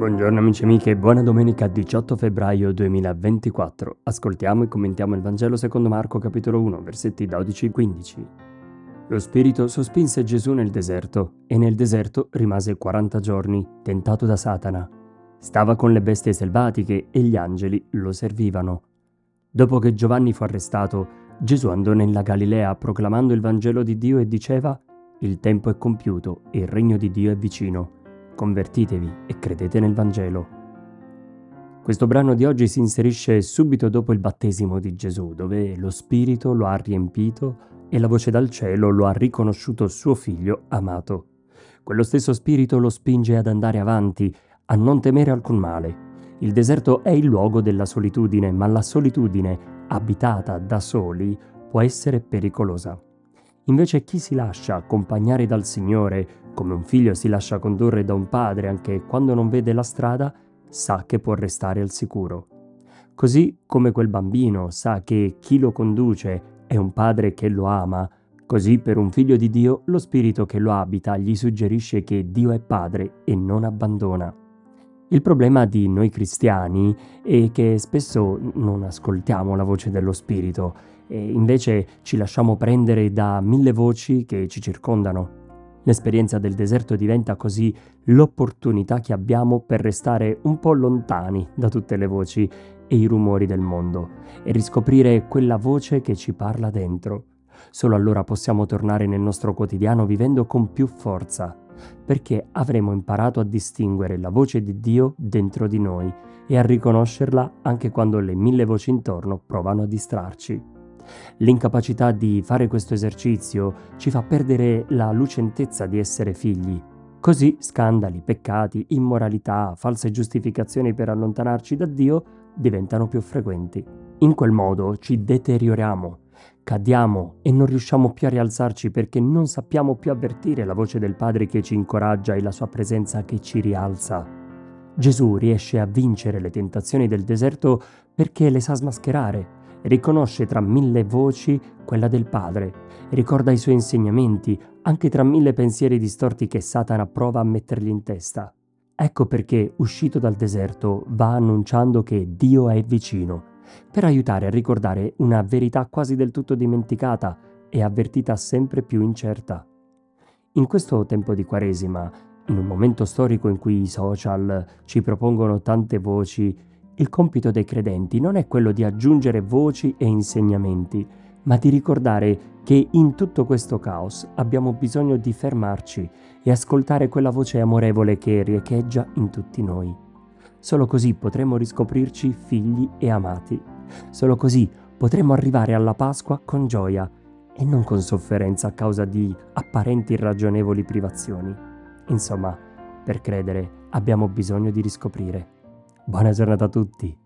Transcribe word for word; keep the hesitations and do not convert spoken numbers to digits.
Buongiorno amici e amiche, buona domenica diciotto febbraio duemilaventiquattro. Ascoltiamo e commentiamo il Vangelo secondo Marco capitolo uno, versetti dodici quindici. Lo Spirito sospinse Gesù nel deserto e nel deserto rimase quaranta giorni, tentato da Satana. Stava con le bestie selvatiche e gli angeli lo servivano. Dopo che Giovanni fu arrestato, Gesù andò nella Galilea proclamando il Vangelo di Dio e diceva: «Il tempo è compiuto e il regno di Dio è vicino. Convertitevi e credete nel Vangelo». Questo brano di oggi si inserisce subito dopo il battesimo di Gesù, dove lo Spirito lo ha riempito e la voce dal cielo lo ha riconosciuto suo figlio amato. Quello stesso Spirito lo spinge ad andare avanti, a non temere alcun male. Il deserto è il luogo della solitudine, ma la solitudine, abitata da soli, può essere pericolosa. Invece chi si lascia accompagnare dal Signore, come un figlio si lascia condurre da un padre anche quando non vede la strada, sa che può restare al sicuro. Così come quel bambino sa che chi lo conduce è un padre che lo ama, così per un figlio di Dio lo Spirito che lo abita gli suggerisce che Dio è padre e non abbandona. Il problema di noi cristiani è che spesso non ascoltiamo la voce dello Spirito e invece ci lasciamo prendere da mille voci che ci circondano. L'esperienza del deserto diventa così l'opportunità che abbiamo per restare un po' lontani da tutte le voci e i rumori del mondo e riscoprire quella voce che ci parla dentro. Solo allora possiamo tornare nel nostro quotidiano vivendo con più forza, perché avremo imparato a distinguere la voce di Dio dentro di noi e a riconoscerla anche quando le mille voci intorno provano a distrarci. L'incapacità di fare questo esercizio ci fa perdere la lucentezza di essere figli. Così scandali, peccati, immoralità, false giustificazioni per allontanarci da Dio diventano più frequenti. In quel modo ci deterioriamo, cadiamo e non riusciamo più a rialzarci perché non sappiamo più avvertire la voce del Padre che ci incoraggia e la sua presenza che ci rialza. Gesù riesce a vincere le tentazioni del deserto perché le sa smascherare. Riconosce tra mille voci quella del Padre, ricorda i suoi insegnamenti, anche tra mille pensieri distorti che Satana prova a mettergli in testa. Ecco perché, uscito dal deserto, va annunciando che Dio è vicino, per aiutare a ricordare una verità quasi del tutto dimenticata e avvertita sempre più incerta. In questo tempo di Quaresima, in un momento storico in cui i social ci propongono tante voci, il compito dei credenti non è quello di aggiungere voci e insegnamenti, ma di ricordare che in tutto questo caos abbiamo bisogno di fermarci e ascoltare quella voce amorevole che riecheggia in tutti noi. Solo così potremo riscoprirci figli e amati. Solo così potremo arrivare alla Pasqua con gioia e non con sofferenza a causa di apparenti irragionevoli privazioni. Insomma, per credere abbiamo bisogno di riscoprire. Buona giornata a tutti!